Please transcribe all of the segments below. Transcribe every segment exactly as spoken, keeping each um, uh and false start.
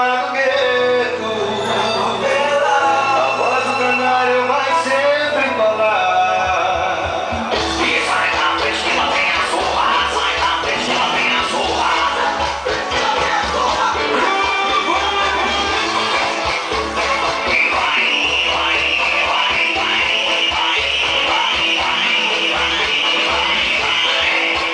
lá no gueto, a voz do canário vai sempre falar. E sai da frente que lá vem a zorra, sai da frente que lá vem a zorra. E vai, vai, vai, vai, vai, vai, vai, vai, vai.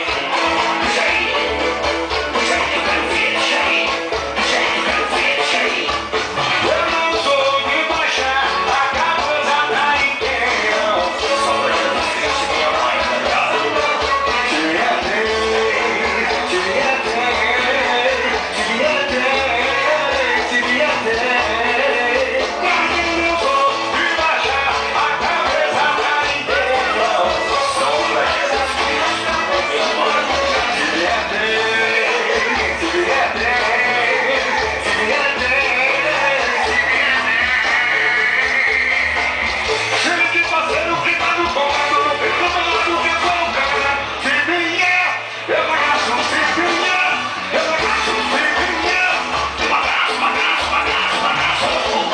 Do jeito que eu quero ver, do jeito, do jeito que eu quero ver, do jeito. Eu não sou de baixar a cabeça da inteira. Só olhando na frente que eu vai cantar. Devia ter, devia ter, devia ter, devia ter. Mas eu não sou de baixar a cabeça da inteira. Só olhando na frente que eu vai cantar. Devia ter, devia ter, devia ter, devia ter. Chega de parceiro que tá no comando, não tem como do que colocar. Cibinha, eu bagaço, cibinha, eu bagaço, cibinha. Bagaço, bagaço, bagaço, bagaço.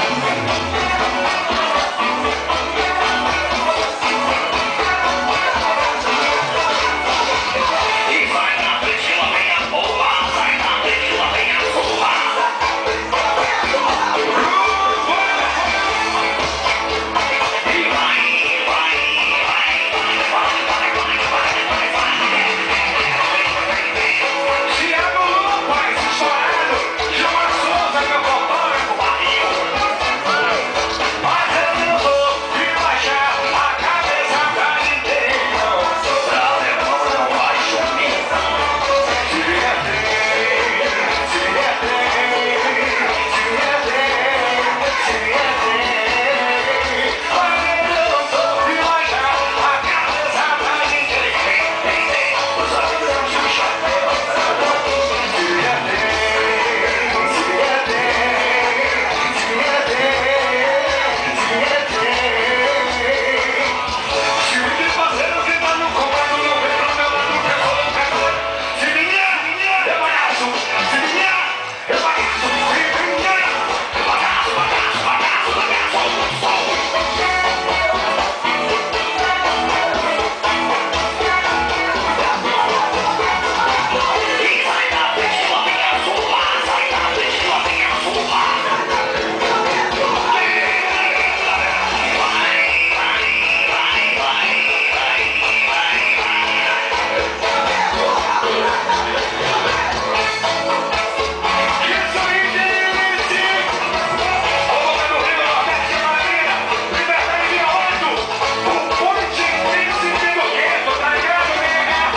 E vai na frente, lá vem a porra. Sai na frente, lá vem a zorra. E vai, vai, vai, vai, vai, vai, vai, vai, vai. Se a Lulu faz estourado, João Souza, meu papai, O barril. mas eu não vou de baixar a cabeça da inteira. Pra alemão não vai sumir. Devia ter, devia ter, devia ter, devia ter. Mas eu não sou de baixar a cabeça da inteira. Os amigos de chapéu. Devia ter, devia ter, devia ter, devia ter. Time de parceiro que tá no comando, não vem pro meu lado que eu sou o cantor. Cibinha, eu bagaço, cibinha, eu bagaço, cibinha. Bagaço, bagaço, bagaço, bagaço. Sol, e sai da frente, lá vem a zorra. Sai da frente, lá vem a zorra. Vai, vai, vai, vai, vai, Isso aí, gente! A boca do Rio Nordeste, Maria, Liberdade de Oito, o Ponte Príncipe do Gueto, tá ligado, nega?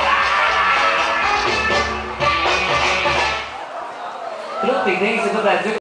Transcendência do Brasil.